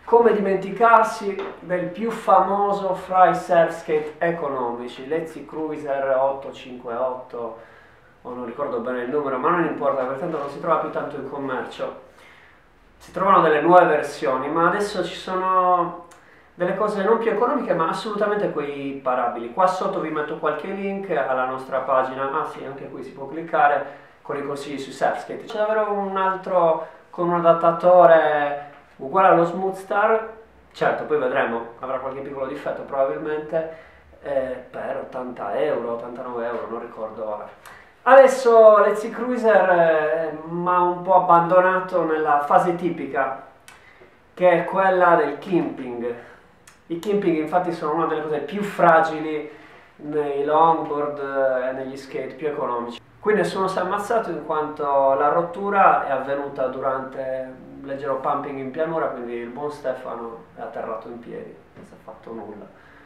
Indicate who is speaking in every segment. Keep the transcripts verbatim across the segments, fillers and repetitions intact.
Speaker 1: Come dimenticarsi del più famoso fra i surfskate economici, l'Etsy Cruiser ottocentocinquantotto, o non ricordo bene il numero, ma non importa, perché tanto non si trova più tanto in commercio. Si trovano delle nuove versioni, ma adesso ci sono delle cose non più economiche, ma assolutamente equiparabili. Qua sotto vi metto qualche link alla nostra pagina, ah sì, anche qui si può cliccare, con i consigli su surfskate. C'è davvero un altro con un adattatore uguale allo Smooth Star, certo poi vedremo, avrà qualche piccolo difetto probabilmente, eh, per ottanta euro, ottantanove euro, non ricordo ora. Adesso l'Etsy Cruiser eh, mi ha un po' abbandonato nella fase tipica, che è quella del kimping. I kimping infatti sono una delle cose più fragili nei longboard e negli skate più economici. Qui nessuno si è ammazzato in quanto la rottura è avvenuta durante un leggero pumping in pianura, quindi il buon Stefano è atterrato in piedi, non si è fatto nulla.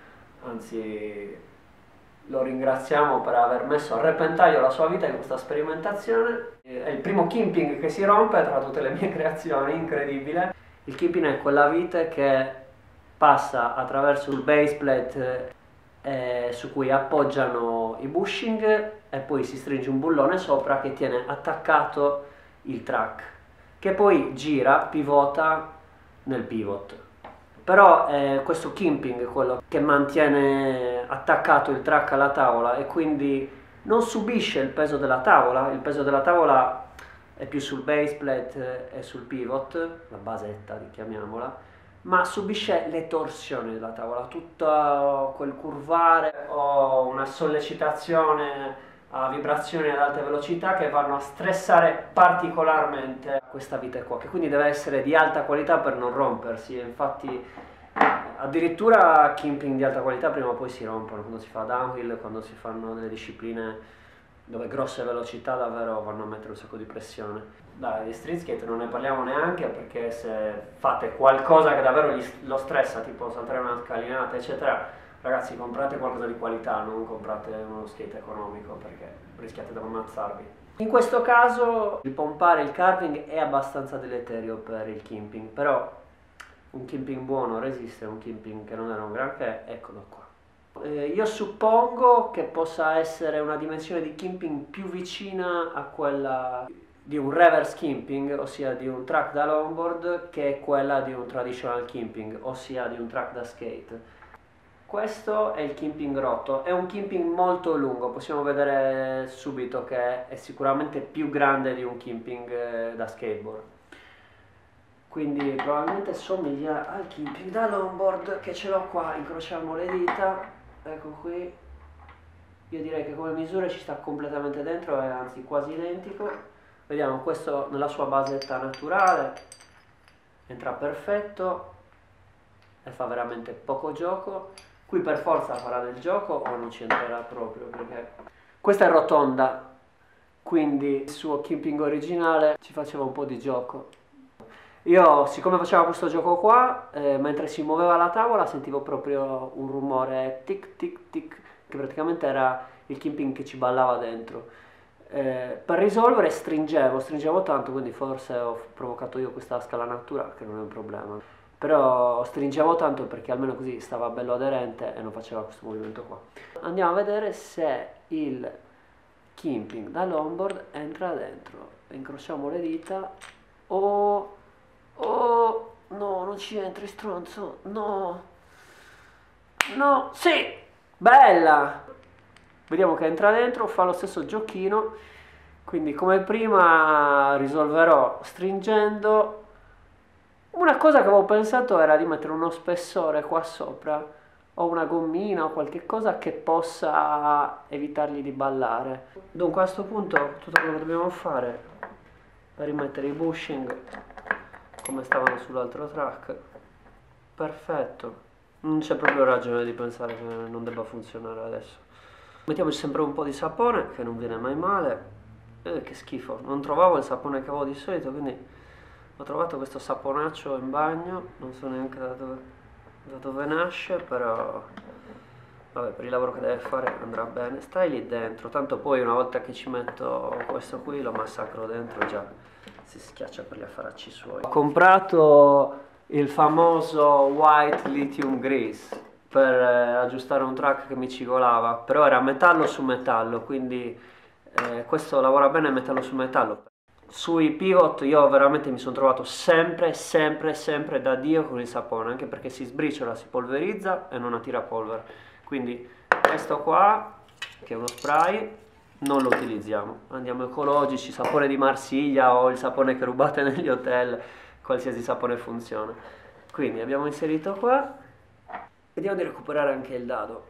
Speaker 1: Anzi, lo ringraziamo per aver messo a repentaglio la sua vita in questa sperimentazione. È il primo kimping che si rompe tra tutte le mie creazioni, incredibile. Il kimping è quella vite che passa attraverso il baseplate eh, su cui appoggiano i bushing e poi si stringe un bullone sopra che tiene attaccato il track, che poi gira, pivota nel pivot. Però eh, questo kimping è quello che mantiene attaccato il track alla tavola e quindi non subisce il peso della tavola. Il peso della tavola è più sul baseplate e sul pivot, la basetta chiamiamola, ma subisce le torsioni della tavola, tutto quel curvare o una sollecitazione a vibrazioni ad alta velocità che vanno a stressare particolarmente questa vite qua, che quindi deve essere di alta qualità per non rompersi. Infatti addirittura kimping di alta qualità prima o poi si rompono, quando si fa downhill, quando si fanno delle discipline dove grosse velocità davvero vanno a mettere un sacco di pressione. Dai, di street skate non ne parliamo neanche, perché se fate qualcosa che davvero gli, lo stressa, tipo saltare una scalinata eccetera, ragazzi, comprate qualcosa di qualità, non comprate uno skate economico perché rischiate di ammazzarvi. In questo caso il pompare, il carving è abbastanza deleterio per il kimping, però un kimping buono resiste, un kimping che non era un granché, eccolo qua. Eh, io suppongo che possa essere una dimensione di kimping più vicina a quella di un reverse kimping, ossia di un track da longboard, che è quella di un traditional kimping, ossia di un track da skate. Questo è il kimping rotto, è un kimping molto lungo, possiamo vedere subito che è sicuramente più grande di un kimping da skateboard. Quindi probabilmente somiglia al kimping da longboard, che ce l'ho qua, incrociamo le dita, ecco qui. Io direi che come misure ci sta completamente dentro, è anzi quasi identico. Vediamo questo nella sua basetta naturale, entra perfetto e fa veramente poco gioco. Qui per forza farà del gioco o non ci entrerà proprio, perché questa è rotonda, quindi il suo kimping originale ci faceva un po' di gioco. Io, siccome faceva questo gioco qua, eh, mentre si muoveva la tavola sentivo proprio un rumore tic tic tic, che praticamente era il kimping che ci ballava dentro. Eh, per risolvere stringevo, stringevo tanto, quindi forse ho provocato io questa scalanatura, che non è un problema. Però stringevo tanto perché almeno così stava bello aderente e non faceva questo movimento qua. Andiamo a vedere se il kimping da longboard entra dentro. Incrociamo le dita. Oh, oh, no, non ci entri, stronzo. No, no, sì, bella. Vediamo che entra dentro, fa lo stesso giochino. Quindi come prima risolverò stringendo. Una cosa che avevo pensato era di mettere uno spessore qua sopra, o una gommina o qualche cosa che possa evitargli di ballare. Dunque a questo punto tutto quello che dobbiamo fare è rimettere i bushing come stavano sull'altro track. Perfetto, non c'è proprio ragione di pensare che non debba funzionare adesso. Mettiamoci sempre un po' di sapone, che non viene mai male. Eh, che schifo, non trovavo il sapone che avevo di solito, quindi ho trovato questo saponaccio in bagno, non so neanche da dove, da dove nasce, però vabbè, per il lavoro che deve fare andrà bene. Stai lì dentro, tanto poi una volta che ci metto questo qui lo massacro dentro, già si schiaccia per gli affaracci suoi. Ho comprato il famoso white lithium grease per eh, aggiustare un track che mi cigolava, però era metallo su metallo, quindi eh, questo lavora bene metallo su metallo. Sui pivot io veramente mi sono trovato sempre, sempre, sempre da Dio con il sapone, anche perché si sbriciola, si polverizza e non attira polvere. Quindi questo qua, che è uno spray, non lo utilizziamo. Andiamo ecologici, sapone di Marsiglia o il sapone che rubate negli hotel, qualsiasi sapone funziona. Quindi abbiamo inserito qua. Vediamo di recuperare anche il dado,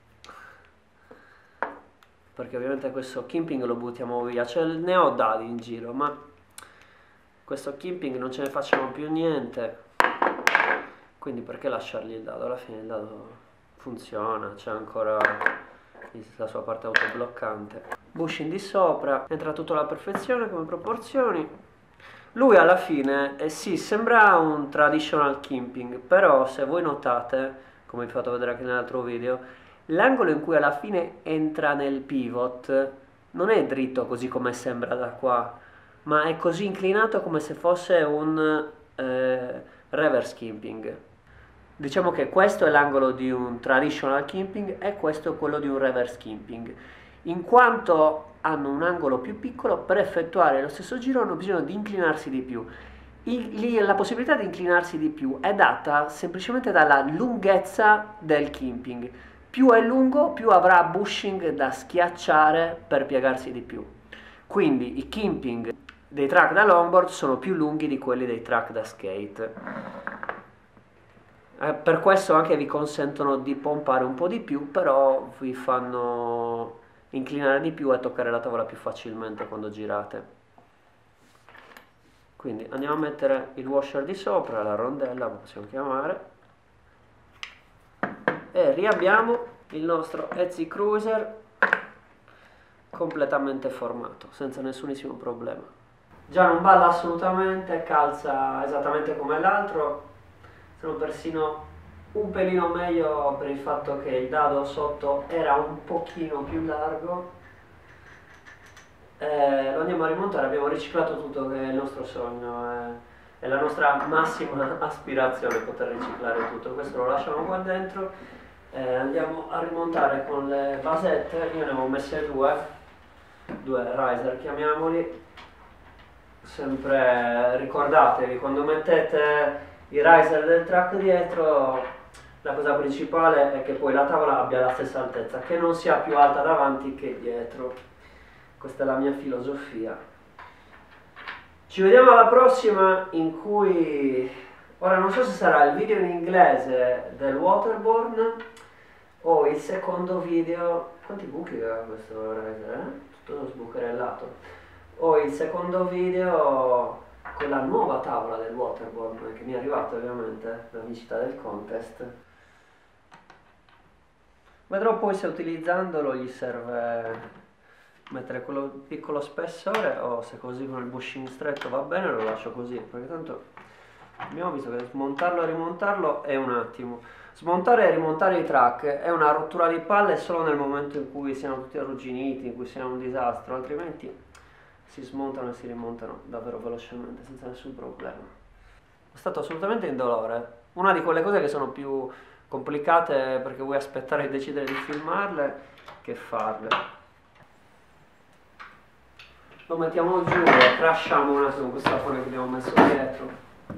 Speaker 1: perché ovviamente questo kimping lo buttiamo via, cioè ne ho dadi in giro, ma questo kimping non ce ne facciamo più niente, quindi perché lasciargli il dado? Alla fine il dado funziona, c'è ancora la sua parte autobloccante. Bushing di sopra, entra tutto alla perfezione come proporzioni. Lui alla fine, eh sì, sembra un traditional kimping, però se voi notate, come vi ho fatto vedere anche nell'altro video, l'angolo in cui alla fine entra nel pivot non è dritto così come sembra da qua, ma è così inclinato come se fosse un eh, reverse kimping. Diciamo che questo è l'angolo di un traditional kimping e questo è quello di un reverse kimping. In quanto hanno un angolo più piccolo, per effettuare lo stesso giro hanno bisogno di inclinarsi di più. Il, la possibilità di inclinarsi di più è data semplicemente dalla lunghezza del kimping. Più è lungo, più avrà bushing da schiacciare per piegarsi di più. Quindi i kimping dei track da longboard sono più lunghi di quelli dei track da skate. Eh, per questo anche vi consentono di pompare un po' di più, però vi fanno inclinare di più e toccare la tavola più facilmente quando girate. Quindi andiamo a mettere il washer di sopra, la rondella lo possiamo chiamare, e riabbiamo il nostro Etsy Cruiser completamente formato, senza nessunissimo problema. Già non balla assolutamente, calza esattamente come l'altro, sono persino un pelino meglio per il fatto che il dado sotto era un pochino più largo. Eh, lo andiamo a rimontare, abbiamo riciclato tutto, che è il nostro sogno, è, è la nostra massima aspirazione poter riciclare tutto. Questo lo lasciamo qua dentro, eh, andiamo a rimontare con le basette. Io ne avevo messe due, due riser chiamiamoli. Sempre ricordatevi, quando mettete i riser del track dietro, la cosa principale è che poi la tavola abbia la stessa altezza, che non sia più alta davanti che dietro. Questa è la mia filosofia. Ci vediamo alla prossima, in cui ora non so se sarà il video in inglese del waterborne o il secondo video. Quanti buchi aveva questo riser, eh? Tutto sbucherellato. O il secondo video con la nuova tavola del waterborne che mi è arrivata ovviamente la vincita del contest. Vedrò poi se utilizzandolo gli serve mettere quello piccolo spessore o se così con il bushing stretto va bene lo lascio così, perché tanto abbiamo visto che smontarlo e rimontarlo è un attimo. Smontare e rimontare i track è una rottura di palle solo nel momento in cui siamo tutti arrugginiti, in cui siamo un disastro, altrimenti si smontano e si rimontano davvero velocemente senza nessun problema. È stato assolutamente indolore, una di quelle cose che sono più complicate perché vuoi aspettare e decidere di filmarle che farle. Lo mettiamo giù e crashiamo un attimo questo sapone che abbiamo messo dietro.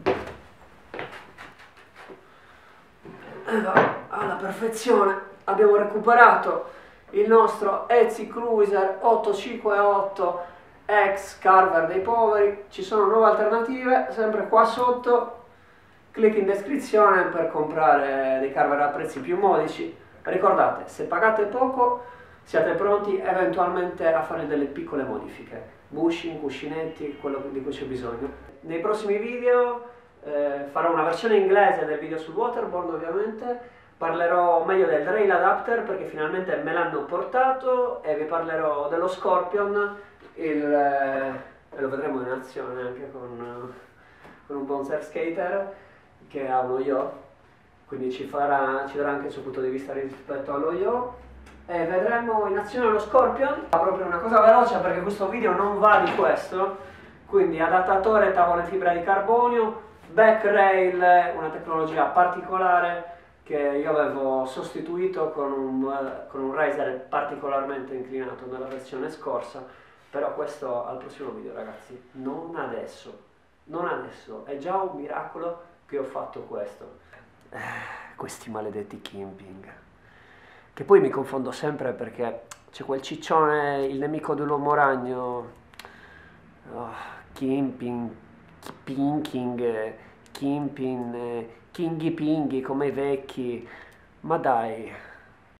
Speaker 1: E va alla perfezione. Abbiamo recuperato il nostro Etsy Cruiser ottocentocinquantotto ex Carver dei poveri. Ci sono nuove alternative sempre qua sotto. Clic in descrizione per comprare dei Carver a prezzi più modici. Ricordate, se pagate poco siate pronti eventualmente a fare delle piccole modifiche. Bushing, cuscinetti, quello di cui c'è bisogno. Nei prossimi video eh, farò una versione inglese del video sul waterboard ovviamente, parlerò meglio del rail adapter perché finalmente me l'hanno portato e vi parlerò dello Scorpion, il, eh, e lo vedremo in azione anche con, con un buon surf skater che ha uno yacht, quindi ci, farà, ci darà anche il suo punto di vista rispetto allo yacht. E vedremo in azione lo Scorpion. Fa proprio una cosa veloce perché questo video non va di questo, quindi adattatore tavole fibra di carbonio, Backrail, una tecnologia particolare che io avevo sostituito con un, eh, con un riser particolarmente inclinato nella versione scorsa, però questo al prossimo video ragazzi, non adesso, non adesso, è già un miracolo che ho fatto questo. Eh, questi maledetti Kimping, che poi mi confondo sempre perché c'è quel ciccione, il nemico dell'uomo ragno, oh, Kimping, Pinking, eh, Kimpin, eh, Kinghi Pinghi come i vecchi, ma dai,